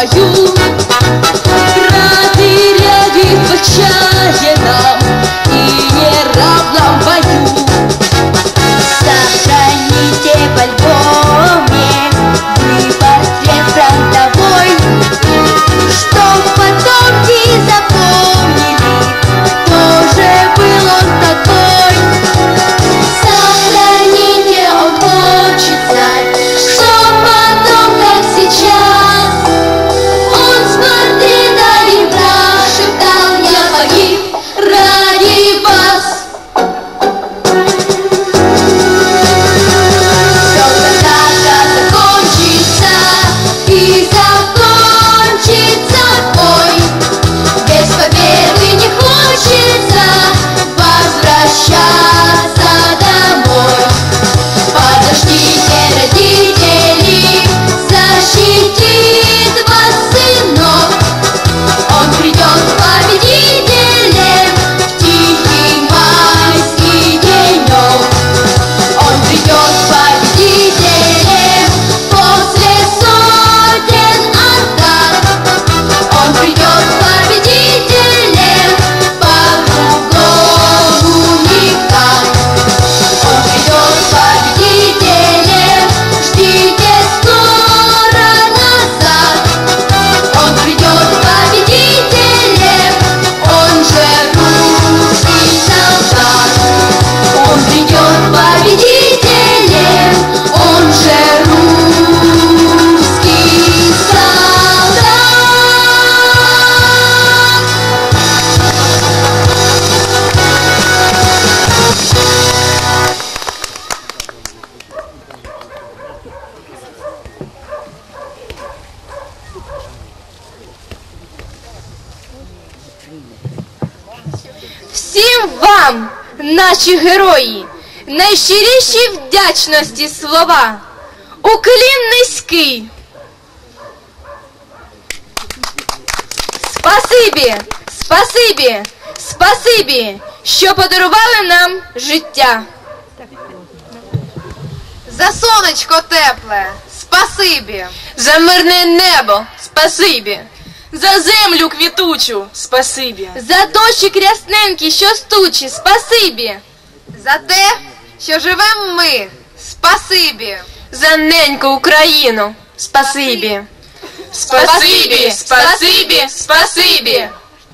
бою. Браты ряди в отчаянном и неравном бою. Сохраните в альбоме вы портрет фронтовой, чтоб потомки запомнили, тоже был он такой. Сохраните, он хочет знать, что потом, как сейчас. Он с портретами прошептал: я погиб ради вас. Все когда-то закончится, и закончится бой. Без победы не хочется возвращаться домой. Подождите, родители, защитит вас сынок. Он придет победителем в тихий майский денек. Он придет победителем после сотен атак. Он придет победителем по-другому никак. Он придет победителем, ждите скоро назад. Он придет победителем, он же русский солдат. Он придет победителем, он же русский солдат. Всім вам, наші герої, найщиріші вдячності слова. Уклін низький. Спасибі, спасибі, спасибі, що подарували нам життя. За сонечко тепле, спасибі. За мирне небо, спасибі. За землю квітучу, спасибі. За дощик рясненький, що стучить, спасибі. За те, що живемо ми, спасибі. За неньку Україну, спасибі. Спасибі, спасибі, спасибі.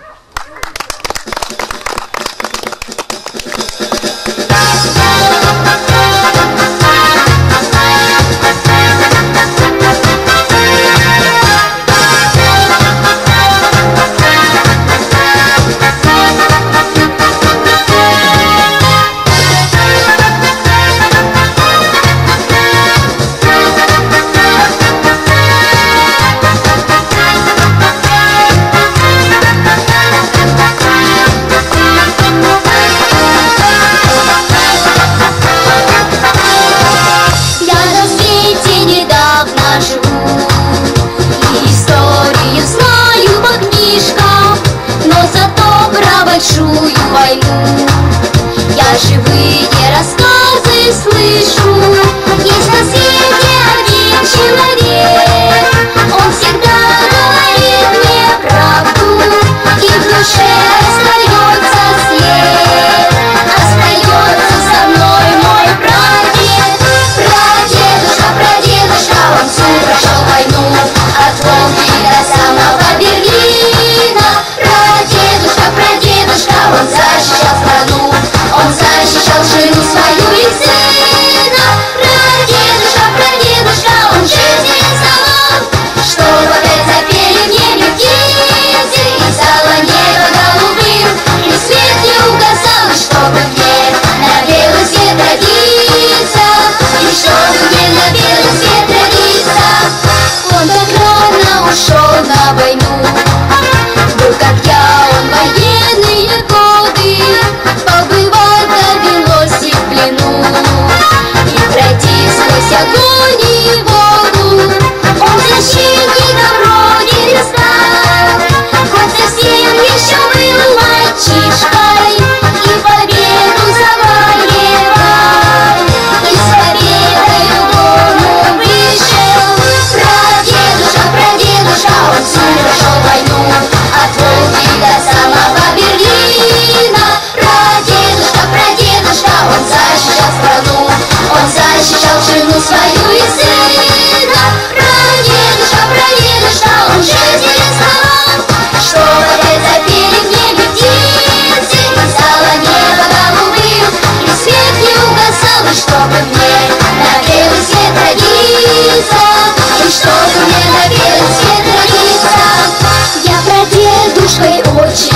Большую войну. Я живые рассказы слышу. Есть на свете один человек. Он всегда говорит мне правду, и в душе остается след. Остается со мной мой прадед. Прадедушка, он всю прошел войну, от Волги до самого Берлина. Прадедушка, он защищал страну, он защищал жену свою и сына. Прадедушка, он жизнь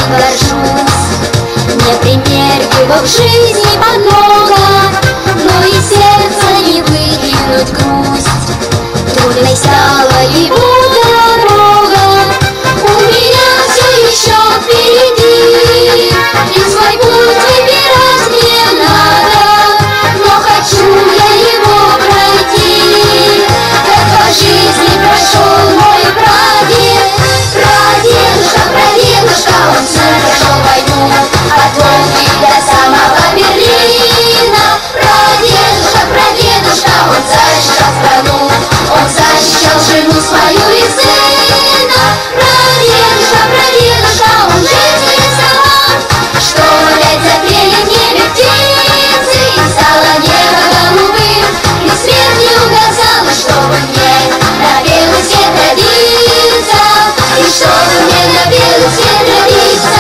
горжусь. Не пример его в жизни много, но и сердце не выкинуть грусть. Трудной стала его дорога, у меня все еще впереди, и свой путь выбирать мне надо, но хочу я его пройти. Как по жизни прошел мой прадед, прадедушка, он все прошел войну, от Волги до самого Берлина. Прадедушка, он защищал страну, он защищал жену свою и сына. Прадедушка, он жизнь рисовал, что опять запели в небе птицы, и стало небо голубым, и свет не угасал, и чтобы мне на белый свет родиться, и чтобы мне на белый свет родиться.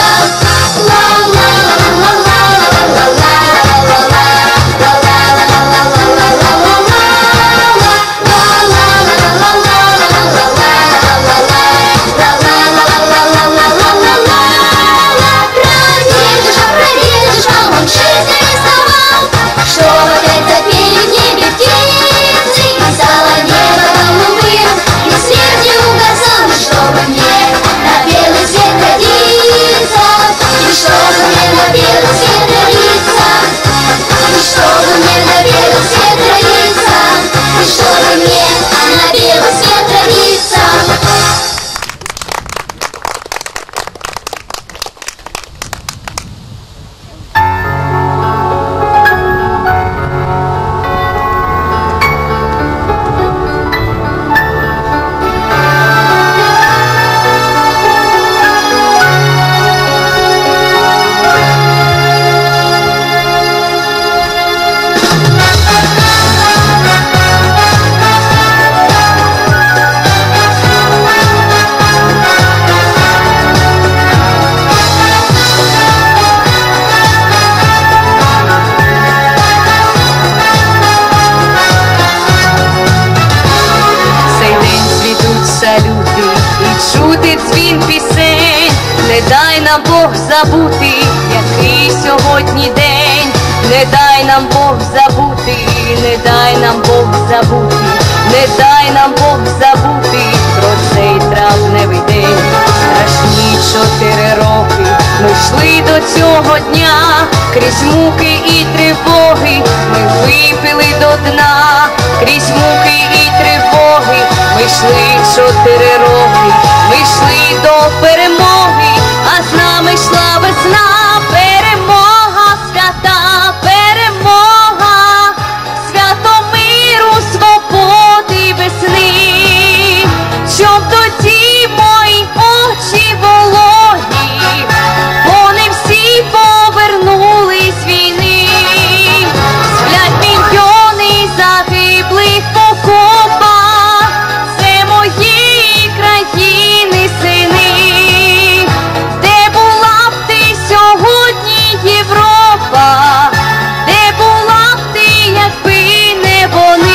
Забути, який сьогодні день, не дай нам Бог забути, не дай нам Бог забути, не дай нам Бог забути про цей травневий день. Страшні 4 роки ми йшли до цього дня, крізь муки і тривоги ми випили до дна, крізь муки і тривоги ми йшли 4 роки, ми йшли до перемоги, а з нами йшла весна. Перемога, свята перемога, свято миру, свободи, весни, щоб тоді мої очі вологі, вони всі повернулись з війни. Сплять мільйони загиблих в окопах, це моєї країни сини. Де була б ти сьогодні, Європа? Де була б ти, якби не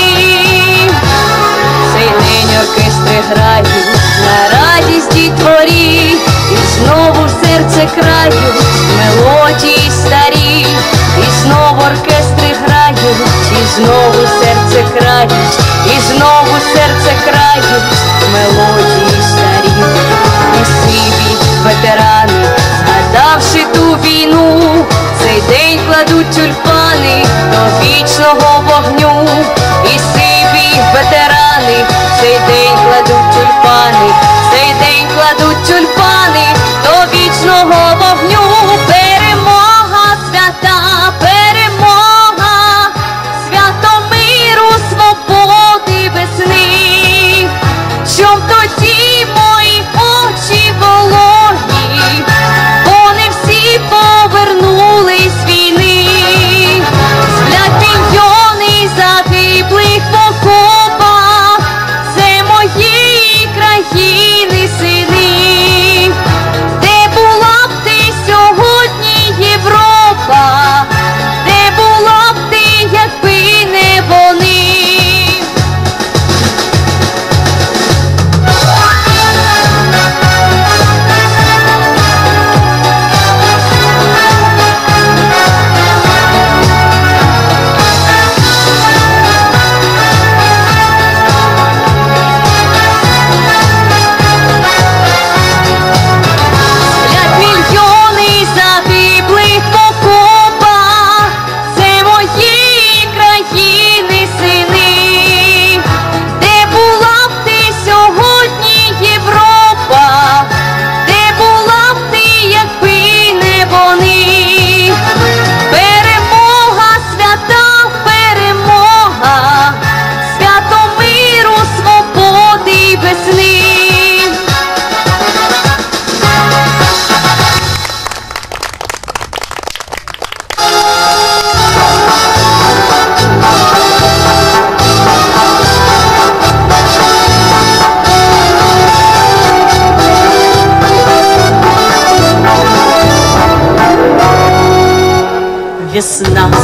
вони? Цей день оркестри грають на радість дітворі, і знову в серце крають мелодії старі, і знову оркестри грають, і знову серце крають, і знову серце крають мелодії старі. І сиві ветерани, згадавши ту війну, цей день кладуть тюльпани до вічного вогню. І сиві ветерани, цей день кладуть тюльпани, цей день кладуть тюльпани до вічного вогню. Перемога, свята перемога, свято миру, свободи, весни, щоб тоді мої очі вологі, вони всі повернулись з війни. Сплять мільйони загиблих в окопах, це моєї країни сини.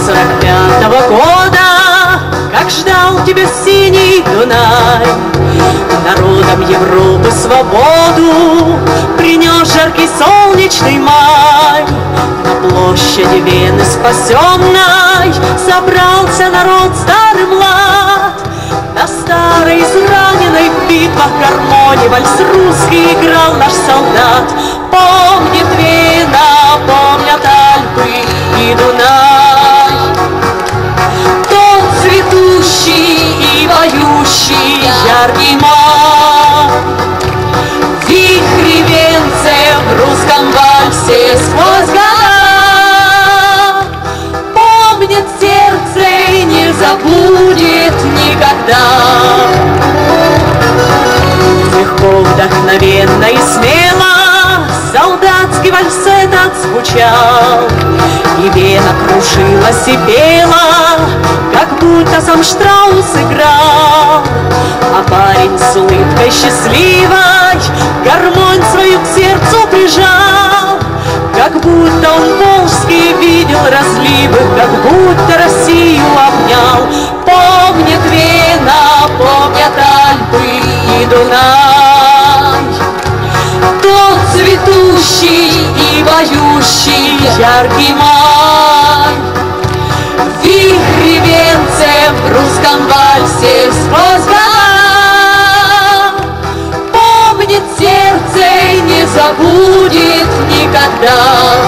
45-го года, как ждал тебя синий Дунай, народам Европы свободу принес жаркий солнечный май. На площади Вены спасенной собрался народ старый млад. На старой израненной в битвах гармонии вальс русский играл наш солдат. Помнит Вена, помнят Альпы и Дунай, тот цветущий и поющий яркий май. Вихри венцев в русском вальсе сквозь года помнит сердце и не забудет никогда. Легко, вдохновенно и смело солдатский вальс этот звучал, и Вена крушилась и пела, как будто сам Штраус играл. А парень с улыбкой счастливой гармонь свою к сердцу прижал, как будто он волжские видел разливы, как будто Россию обнял. Помнит Вена, помнят Альпы и Дунай, тот цветущий и поющий яркий май. Вихри венцев в русском вальсе сквозь года помнит сердце и не забудет никогда.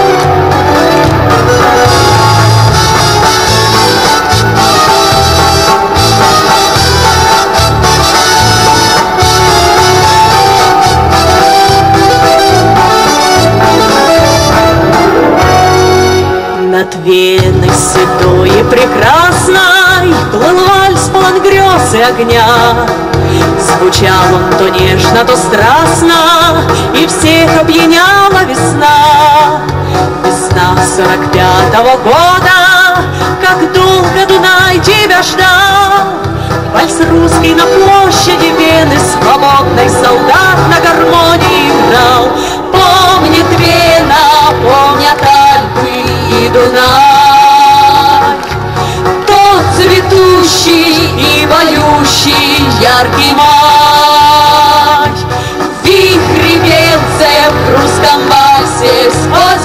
Над Веной седой и прекрасной плыл вальс полон грез и огня. Звучал он то нежно, то страстно, и всех опьяняла весна. Весна 45-го года, как долго Дунай тебя ждал. Вальс русский на площади Вены свободной солдат на гармонии играл. Помнит Вена, помнят Альпы и Дунай, тот цветущий и поющий яркий май. Вихри венцев в русском вальсе сквозь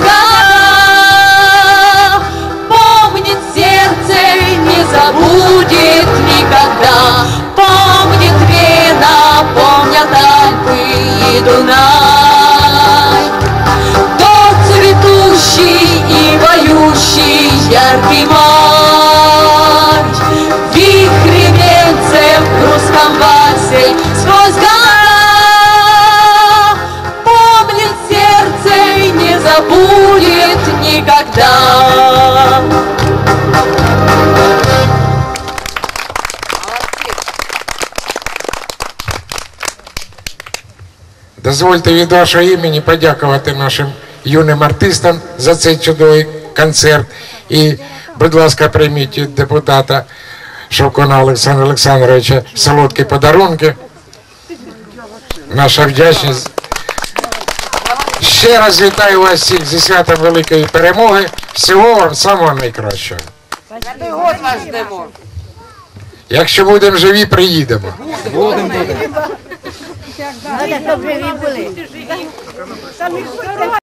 года помнит сердце и не забудет никогда. Помнит Вена, помнят Альпы и Дунай, тот цветущий и поющий яркий май. Вихри венцев в русском вальсе сквозь года помнит сердце и не забудет никогда. Дозвольте від вашого імені подякувати нашим юним артистам за цей чудовий концерт. І, будь ласка, прийміть від депутата Шовкуна Олександра Олександровича солодкі подарунки. Наша вдячність. Ще раз вітаю вас всіх зі святом великої перемоги. Всього вам самого найкращого. Святий год вас ждемо. Якщо будемо живі, приїдемо. Будемо. Щоб живі були.